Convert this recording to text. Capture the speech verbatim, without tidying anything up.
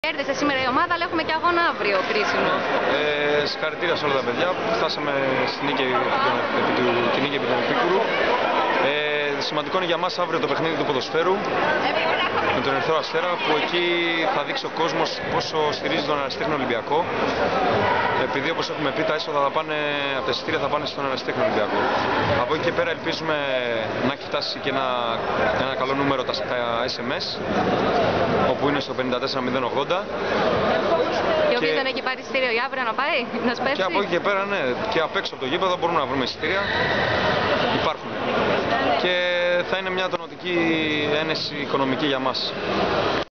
Κέρδισε σήμερα η ομάδα, αλλά έχουμε και αγώνα αύριο κρίσιμο. Ε, συγχαρητήρια σε όλα τα παιδιά που φτάσαμε στην νίκη επί του, την νίκη επί του Επίκουρου. Ε, σημαντικό είναι για μας αύριο το παιχνίδι του ποδοσφαίρου με τον Ερυθρό Αστέρα, που εκεί θα δείξει ο κόσμος πόσο στηρίζει τον Ερασιτέχνη Ολυμπιακό. Επειδή, όπως έχουμε πει, τα έσοδα θα πάνε, από τα εισιτήρια θα πάνε στον Ερασιτέχνη Ολυμπιακό. Από εκεί και πέρα ελπίζουμε να έχει φτάσει και ένα, ένα καλό νούμερο τα, τα ες εμ ες, όπου είναι στο πενήντα τέσσερα μηδέν ογδόντα. Και όποιος δεν έχει πάρει εισιτήριο για αύριο να πάει, να σπέσει. Και από εκεί και πέρα, ναι, και απ' έξω από το γήπεδο μπορούμε να βρούμε εισιτήρια. Υπάρχουν. Και θα είναι μια τονωτική ένεση οικονομική για μας.